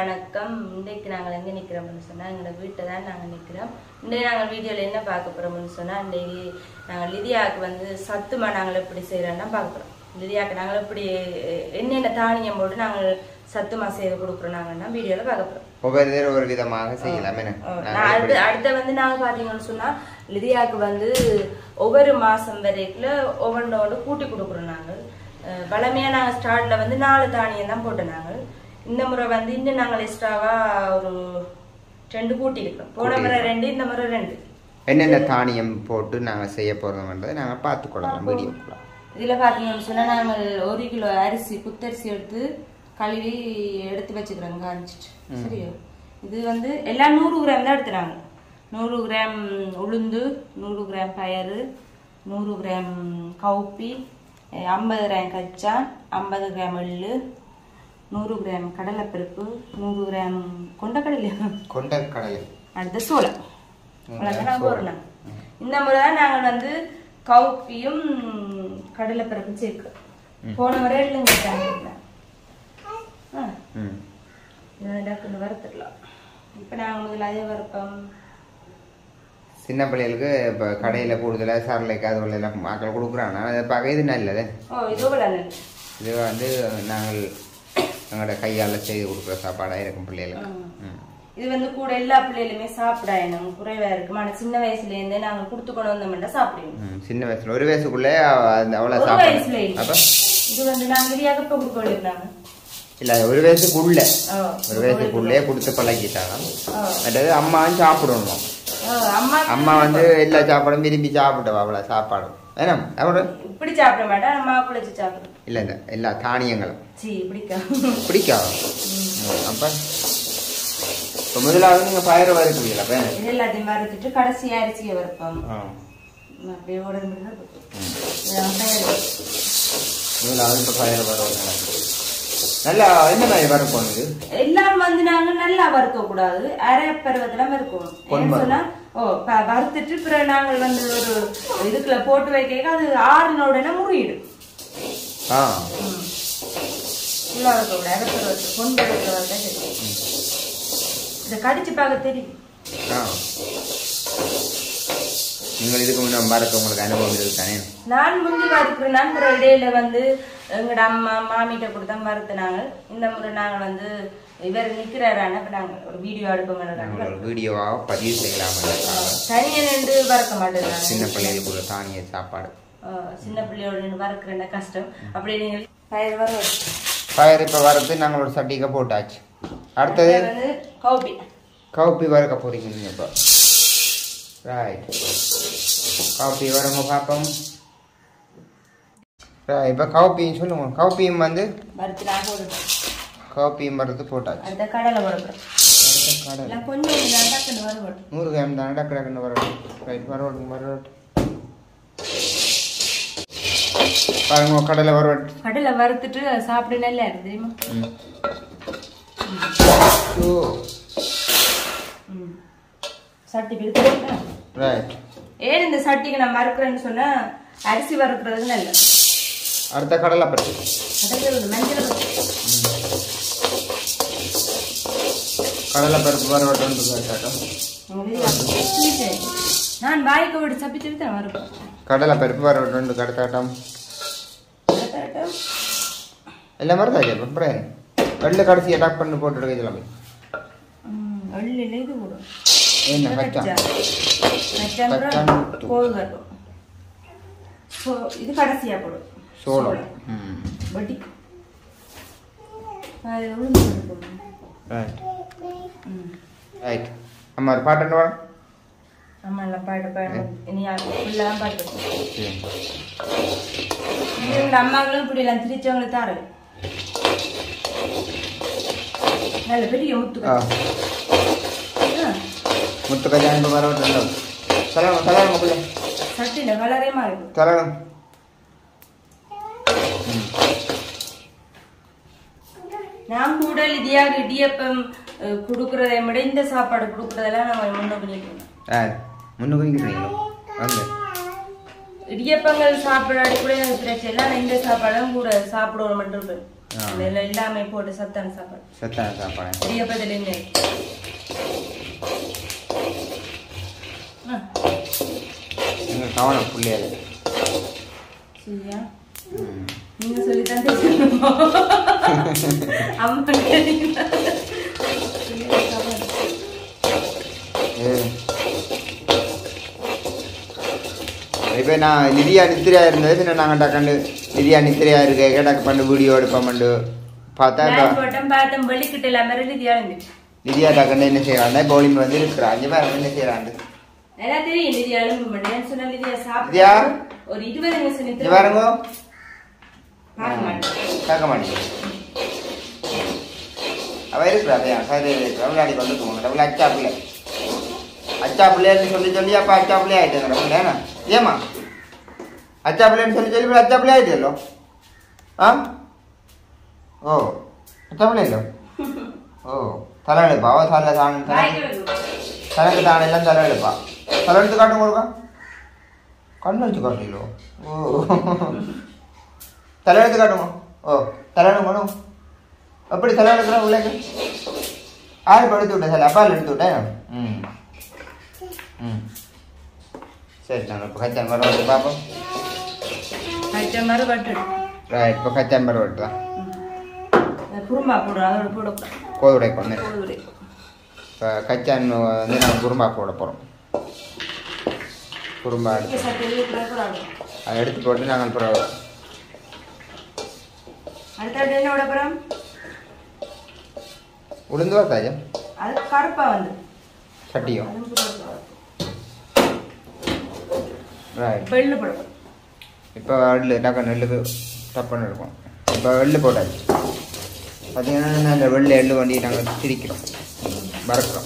வணக்கம். இன்றைக்கு நாங்கள் எங்கே நிற்கிறோம்னு சொன்னால் எங்களோட வீட்டை தான் நாங்கள் நிற்கிறோம். இன்றைக்கு நாங்கள் வீடியோவில் என்ன பார்க்க போகிறோம்னு சொன்னால் இன்றைக்கு நாங்கள் லிதியாவுக்கு வந்து சத்துமா நாங்கள் எப்படி செய்கிறோன்னா பார்க்க போகிறோம். லிதியாவுக்கு நாங்கள் எப்படி என்னென்ன தானியம் போட்டு நாங்கள் சத்துமா செய்து கொடுக்குறோம் நாங்கன்னா வீடியோவில் பார்க்க போகிறோம். ஒவ்வொரு ஒரு விதமாக செய்யலாம். அடுத்த வந்து நாங்கள் பார்த்தீங்கன்னு சொன்னால் லிதியாவுக்கு வந்து ஒவ்வொரு மாதம் வரைக்குள்ள ஒவ்வொன்றோடு கூட்டி கொடுக்குறோம். நாங்கள் பழமையாக நாங்கள் ஸ்டார்டில் வந்து 4 தானியம் தான் போட்டோம். நாங்கள் இந்த முறை வந்து இன்னும் நாங்கள் எக்ஸ்ட்ராவா ஒரு 2 கூட்டி இருக்கிறோம். போன முறை 2, இந்த முறை 2. என்னென்ன தானியம் போட்டு நாங்கள் செய்ய போகிறோம்ன்றதை நாங்கள் பார்த்துக்கொள்ளலாம் வீடியோக்குள்ள. இதில் பார்த்தீங்கன்னு சொன்னால் நாங்கள் 1 கிலோ அரிசி குத்தரிசி எடுத்து கழுவி எடுத்து வச்சுக்கிறோங்க காமிச்சிட்டு. சரியா? இது வந்து எல்லாம் 100 கிராம் தான் எடுத்துறாங்க. 100 கிராம் உளுந்து, 100 கிராம் பயறு, 100 கிராம் கவுப்பி, 50 கிராம் கச்சான், 50 கிராம் எள்ளு, 100 கிராம் கடலைப்பருப்பு, 100 கிராம் கொண்டக்கடலை, அடுத்த சோளம். போடலாம். இந்த முறை நாங்கள் வந்து கவுப்பியும் கடலைப்பருப்பும் சேர்க்கிறோம். போன முறை எள்ளுங்க வறுத்துடலாம். இப்ப நாங்கள் முதல்ல அதே வறுப்போம். சின்ன பிள்ளைகளுக்கு இப்போ கடையில் கூடுதலாக சரளைக்கு அது எல்லாம் மக்கள் கொடுக்குறாங்க. அதை பார்க்க இது நல்லது. இது வந்து நாங்கள் எங்களோட கையால் செய்து கொடுக்குற சாப்பாடாக இருக்கும் பிள்ளைகளுக்கு. இது வந்து கூட எல்லா பிள்ளைகளுமே சாப்பிடாயணும் குறைவா இருக்கும். ஆனால் சின்ன வயசுல இருந்தே நாங்கள் கொடுத்து கொண்டு வந்தோம்னா சாப்பிடுவோம். சின்ன வயசுல 1 வயசுக்குள்ளே அவ்வளோ சாப்பிடுவோம். இது வந்து நாங்கள் வெளியாக இப்போ கொடுக்க வேண்டியிருந்தாங்க. இல்லை 1 வயசுக்குள்ளே கொடுத்து பழகிட்டாங்க. அதாவது அம்மாவும் சாப்பிடணும். அம்மா வந்து எல்லா சாப்பாடும் விரும்பி சாப்பிடுவா. அவ்வளோ சாப்பாடும் ஏன்னா இப்படி சாப்பிட மாட்டேன். அம்மா குளிச்சு சாப்பிடும். இல்லை இல்லை எல்லா தானியங்களும் பிடிக்காது. அப்போ இப்போ முதலாவது நீங்கள் பயிரை வறுக்கிறீங்களா? அப்போ எல்லாத்தையும் வறுத்துட்டு கடைசி அரிசியை வறுப்போம். அப்படியே முதலாவது இப்போ பயிரை வறுவ நல்லா என்ன மாதிரி வறுப்போம். இது எல்லாம் வந்து நாங்க நல்லா வறுக்க கூடாது. அரை பருவத்துல வறுக்கணும். வறுத்துட்டு பிறகு நாங்கள் வந்து ஒரு இதுக்குள்ள போட்டு வைக்க அது ஆறின உடனே முறியிடும். இதை கடிச்சு பார்க்க தெரியும். நீங்கள் இதுக்கு முன்னாடி வறுக்க உங்களுக்கு அனுபவம் இருக்குதானே? நான் முந்தி வறுக்கிறேன். நான் இடையில வந்து எங்கட அம்மா மாமிட்ட கொடுத்தா வறுத்துனாங்க. இந்த முறை நாங்கள் வந்து இவர் நிக்கிறாரான நாங்கள் ஒரு வீடியோ எடுப்போம். வீடியோவாக பதிவு செய்யலாம். தனியா நின்று வறுக்க மாட்டேன். சின்ன பிள்ளைகளுக்கு தானிய சாப்பாடு. சின்ன பிள்ளையோட நின்று வறுக்கிறேன் கஷ்டம். அப்படி நீங்கள் பயிர் இப்போ வறுத்து நாங்கள் ஒரு சட்டிக்கு போட்டாச்சு. அடுத்தது வந்து கவுப்பி வறுக்க போறீங்க நீங்க இப்போ. ரைட், கவுப்பி வரங்க பார்ப்போம். இப்போ கவுப்பியும் சொல்லுங்க. கவுப்பியும் வந்து கவுப்பியும் வறுத்து போட்டாச்சு. கடலை 100 கிராம் தான் டக்குன்னு வரட்டும். ரைட், வரட்டும். பாருங்க கடலை வறுத்துட்டு சாப்பிட நல்லா இருக்கு தெரியுமா? சட்டி ரைட். ஏன் இந்த சட்டிக்கு நான் வறுக்கிறேன்னு சொன்னா அரிசி வறுக்கிறதுக்கு நல்ல. அடுத்த கடலை பருப்பு வரட்டும். நான் வாய்க்கு விட்டு சப்பிச்சுட்டு தான் வறுப்பேன். கடலை பருப்பு வரட்டும். கடத்தாட்டம் எல்லாம் மறந்தாச்சு. அப்புறம் வெள்ளை கடைசி அட்டாக் பண்ணி போட்டு எடுக்கலாமே. இது போடும் என்ன இது கடைசியா போடும். சோளம் அம்மா ஒரு பாட்டு வர அம்மா எல்லாம் பாட்டு இனி ஃபுல்லாக பாட்டு. அம்மாக்களும் இப்படி எல்லாம் திரிச்சவங்களை தாரு நல்ல பெரிய முத்து கல்யாணம் வரட்டும். சட்டில கலரே மாறி தரணும். நான் கூட லிதியாக இடியப்பம் கொடுக்கறதை விட இந்த சாப்பாடு கொடுக்கறதெல்லாம் நம்ம முன்னுக்கு நிற்கிறீங்களோ? இடியப்பங்கள் சாப்பிடாடி கூட எனக்கு பிரச்சனை இல்லை. இந்த சாப்பாடும் கூட சாப்பிடுவோம். எல்லாமே போட்டு சத்தான சாப்பாடு. சத்தான சாப்பாடு. இடியப்பத்தில் என்ன? நீங்கள் கவனம் பிள்ளையாரு. சரியா? நீங்க சொல்லித்தான் தெரியும். அம்மா இப்போ நான் நிதியா நித்திரையா இருந்தது. பின்ன நாங்கள் டக்காண்டு நிதியா நித்திரையா இருக்க கேட்டாக்க பண்ணு வீடியோ எடுப்போம்ண்டு பார்த்தா நிதியா டக்காண்டு என்ன செய்யறாங்க பவுலிங் வந்து இருக்கிறா. அஞ்சு பேர் என்ன செய்யறாண்டு ஒரு 20 நிமிஷம் பாருங்க கேட்க மாட்டேங்க. அவ இருக்கிறா விளையாடி கொண்டு போங்க. அச்சா பிள்ளை அச்சா பிள்ளைன்னு சொல்லி சொல்லி அப்போ அச்சா பிள்ளை ஆயிட்டுங்கிற பிள்ளைனா ஏமா அச்சா பிள்ளைன்னு சொல்லி சொல்லி அச்சா பிள்ளை ஆயிட்டല്ലോ. ஆ ஓ அச்சா பிள்ளை இல்லோ. ஓ தலை எடுப்பா. அவ தலை தானே தனக்கு தானே எல்லாம் தலை எடுப்பா. தலை எடுத்து காட்டும் கொடுக்கா. கண்ணு வச்சு காட்டீங்களோ. ஓ தலை எடுத்து காட்டுமா. ஓ தலை எடுக்கணும். அப்படி தலை எடுக்கிறா பிள்ளைங்க. ஆறு எடுத்து விட்டேன் சார். அப்பால் எடுத்து விட்டேன். ம் ம் சரி நாங்கள் இப்போ கச்சான் மரம் வந்து பார்ப்போம். ரைட் இப்போ கச்சான் மரம் வெட்டுதான் குருமா போடுறோம். அதோட போட கோதுடை கொண்டு இப்போ கச்சான் வந்து நாங்கள் குருமா போட போகிறோம். குருமா அதை எடுத்து போட்டு நாங்கள் அப்புறம் அடுத்த என்ன விட போகிறோம். உளுந்து வரத்தாஜா அது கருப்பா வந்து சட்டியும் ரைட் வெள்ளு போடுவோம். இப்போ எள்ளு டக்க நெல்லுக்கு டப்புன்னு இருக்கும். இப்போ எள்ளு போட்டாச்சு. பார்த்தீங்கன்னா இந்த வெள்ளை எள்ளு வண்டி நாங்கள் திரிக்கிறோம் வறுக்கிறோம்.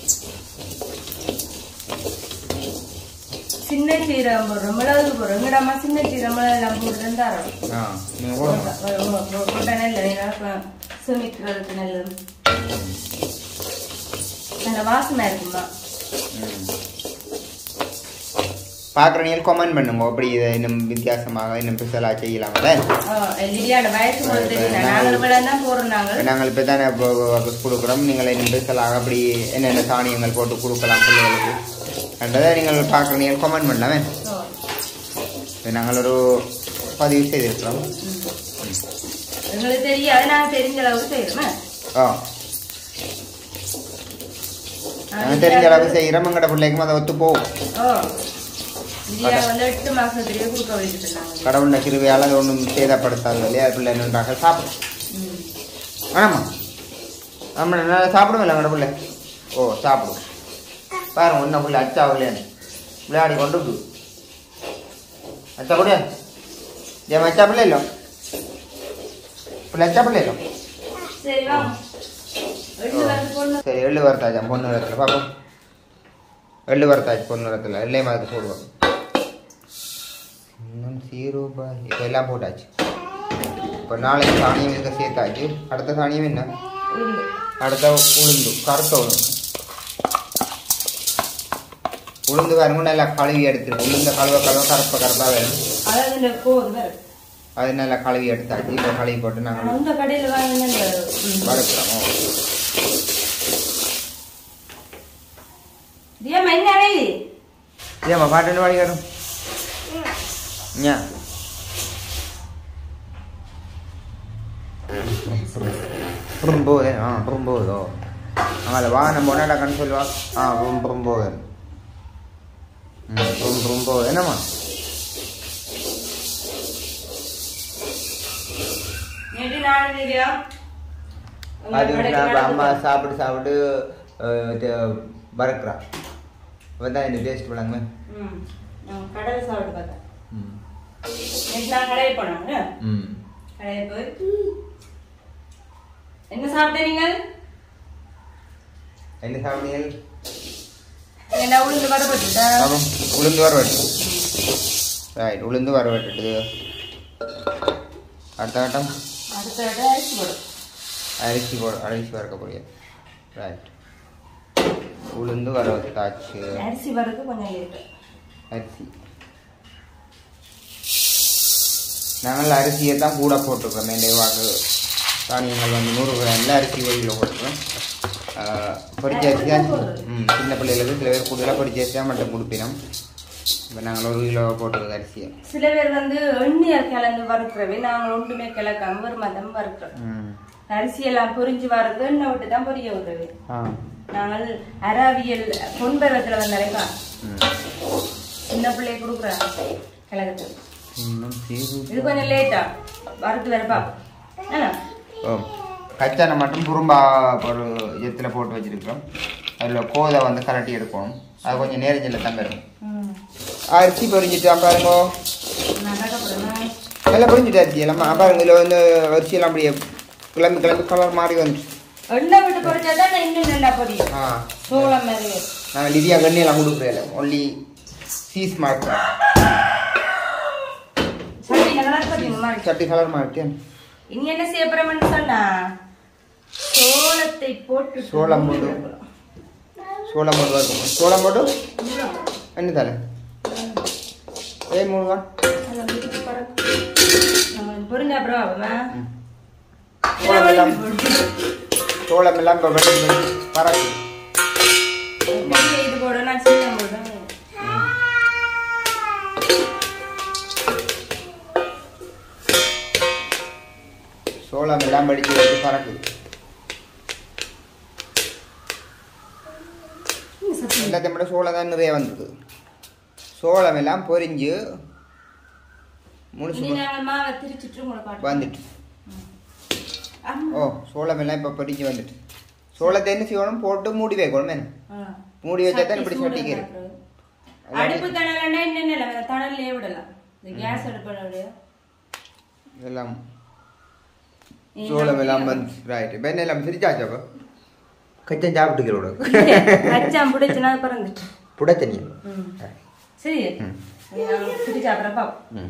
சின்ன சீரகம் போடுறோம். மிளகு போடுறோம். எங்கடாமா சின்ன சீரகம் எல்லாம் போட்டு இருந்தாரோ நீங்கள் போடுங்க. நல்ல சுமிக்கிறதுக்கு நல்லது. நல்ல வாசனை இருக்குமா. பார்க்குற நீங்கள் கமெண்ட் பண்ணுங்க. அப்படி இதை இன்னும் வித்தியாசமாக இன்னும் ஸ்பெஷலாக செய்யலாம்ல. நாங்கள் இப்போ தானே கொடுக்குறோம். நீங்கள் இன்னும் ஸ்பெஷலாக அப்படி என்னென்ன தானியங்கள் போட்டு கொடுக்கலாம் பிள்ளைகளுக்கு என்றதை நீங்கள் பார்க்குற நீங்கள் கமெண்ட் பண்ணலாமே. நாங்கள் ஒரு பதிவு செய்திருக்கிறோம். எங்களுக்கு தெரியாது. நாங்கள் தெரிஞ்ச அளவுக்கு செய்யறோம். நாங்கள் தெரிஞ்ச அளவுக்கு செய்கிறோம். எங்கட பிள்ளைக்கும் அதை ஒத்து போகும். கடவுள் கிருவையால் அது ஒன்றும் சேதப்படுத்தாது இல்லையா. அது பிள்ளை நன்றாக சாப்பிடும். வேணாமா நம்ம நல்லா சாப்பிடுவோம் இல்லை எங்கட பிள்ளை. ஓ சாப்பிடும். பாருங்க ஒன்றும் பிள்ளை அச்சா விளையாடு விளையாடி கொண்டு அச்சா கூட ஏன் அச்சா பிள்ளை இல்லை பிள்ளை அச்சா பிள்ளை இல்லை. சரி எள்ளு வரத்தாச்சா பொண்ணு வரத்தில் பார்ப்போம். எள்ளு வரத்தாச்சு பொண்ணு வரத்தில் எல்லையும் அதுக்கு போடுவோம். இன்னும் சீரூபா இப்போ எல்லாம் போட்டாச்சு. இப்போ நாளைக்கு சாணியம் இருக்க சேர்த்தாச்சு. அடுத்த சாணியம் என்ன? அடுத்த உளுந்து கருத்த உளுந்து. உளுந்து பாருங்க நல்லா கழுவி எடுத்துருக்கு. உளுந்த கழுவ கருப்பாக வேணும். அது நல்லா கழுவி எடுத்தாச்சு. இப்போ கழுவி போட்டு நாங்கள் வறுக்கிறோம். ஏமா பாட்டு வாடி வரும். புறம்போது புறம்போதோ அங்கே வா நம்ம ஒன்னாடாக்கான்னு சொல்லுவா. புறம்போது புறம்போது என்னம்மா அம்மா சாப்பிட்டு சாப்பிட்டு வறுக்கிறா. இப்பதான் இந்த டேஸ்ட் பண்ணாங்க. கடல் சாப்பிட்டு பார்த்தேன். கடையை போனாங்க. கடையை போய் என்ன சாப்பிட்டீங்க நீங்கள்? என்ன சாப்பிட்டீங்க? உளுந்து வரவட்டுட்டா. உளுந்து வரவட்டு. ரைட் உளுந்து வரவட்டுட்டு அடுத்த கட்டம் அரிசி வறுக்க போறியா. ரைட் உளுந்து வரவட்டாச்சு. அரிசி வரது கொஞ்சம் லேட். அரிசி நாங்கள் அரிசியை தான் கூட போட்டுருக்கோம். இந்த வாக்கு தானியங்கள் வந்து 100 கிராமில் அரிசி 1 கிலோ போட்டுருக்கோம். பொரிச்ச அரிசி தான் சின்ன பிள்ளைகளுக்கு சில பேர் கூடுதலாக பொரிச்ச அரிசி தான் மட்டும் கொடுப்பினோம். இப்போ நாங்கள் 1 கிலோ போட்டுருக்கோம் அரிசியை. சில பேர் வந்து எண்ணெய் கிளந்து வறுக்கிறவே நாங்கள் ஒன்றுமே கிளக்காம ஒரு மதம் வறுக்கிறோம். அரிசியெல்லாம் பொரிஞ்சு வறுத்து எண்ணெய் விட்டு தான் பொரிய விடுறது. நாங்கள் அராவியல் பொன்பருவத்தில் வந்தாலேப்பா சின்ன பிள்ளைய கொடுக்குறாங்க கிழக்கத்துக்கு. இது கொஞ்சம் லேட்டா வறுத்து வரப்பா. கச்சானை மட்டும் குறும்பா ஒரு இடத்துல போட்டு வச்சிருக்கிறோம். அதில் கோதை வந்து கலட்டி எடுக்கணும். அது கொஞ்சம் நேரஞ்சில் தான் வரும். அரிசி பொரிஞ்சிட்டு பாருங்க, நல்லா பொரிஞ்சிட்டு அரிசி எல்லாம் பாருங்க. இதில் வந்து அரிசியெல்லாம் அப்படியே கிளம்பி கலர் மாறி வந்துச்சு. எண்ணெய் விட்டு பொரிச்சாதான் இன்னும் நல்லா பொரியும். சோளம் மாதிரி நாங்கள் லிதியா எண்ணெயெல்லாம் கொடுக்குறேன். ஒன்லி சீஸ் மார்க்கிறோம். சட்டி கலர் மாறிட்டேன். இனி என்ன செய்ய போறோம்னு சொன்னா சோளத்தை போட்டு சோளம் போட்டு வரணும். சோளம் போட்டு என்ன தலை மூணுவா பொருங்க. அப்புறம் சோளம் எல்லாம் பறக்கு. இது போட நான் சின்ன போடுறேன். சோளம் எல்லாம் படிச்சு வச்சு பறக்குது. எல்லாத்தையும் விட சோளம் தான் நிறைய வந்தது. சோளம் எல்லாம் பொரிஞ்சு வந்துட்டு. சோளம் எல்லாம் இப்ப பொரிஞ்சு வந்துட்டு. சோளத்தை என்ன செய்யணும் போட்டு மூடி வைக்கணும். மூடி வச்சா தான் இப்படி சட்டிக்கிறேன். அடுப்பு தணல்லையே விடலாம். கேஸ் அடுப்பு எல்லாம் சோளம் எல்லாம் வந்து ரைட். வெண்ணெய் எல்லாம் சிரிச்சாச்சா கச்சம் சாப்பிட்டுக்கிறோம். கச்சான் புடைச்சுனா பறந்துட்டு புடைச்சனியா சரி சாப்பிட்றப்பா.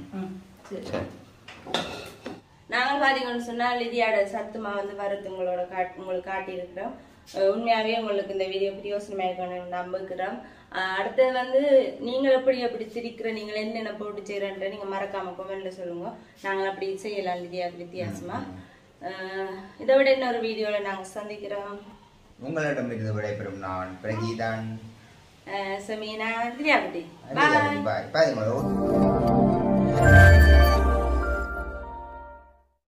நாங்கள் பார்த்தீங்கன்னு சொன்னால் லிதியோட சத்துமா வந்து வறுத்து உங்களுக்கு காட்டியிருக்கிறோம். உண்மையாகவே உங்களுக்கு இந்த வீடியோ பிரயோசனமாக இருக்கணும்னு நம்புகிறோம். அடுத்தது வந்து நீங்கள் எப்படி சிரிக்கிற நீங்கள் என்னென்ன போட்டு செய்கிறன்ற நீங்கள் மறக்காம கமெண்ட்ல சொல்லுங்க. நாங்கள் அப்படி செய்யலாம் லிதியாவுக்கு வித்தியாசமா. இதை விட இன்னொரு வீடியோவில் நாங்கள் சந்திக்கிறோம். உங்களிடம் இருந்து விடைபெறும் நான் பிரகீதான். Samina, Liabdi. Bye. Bye.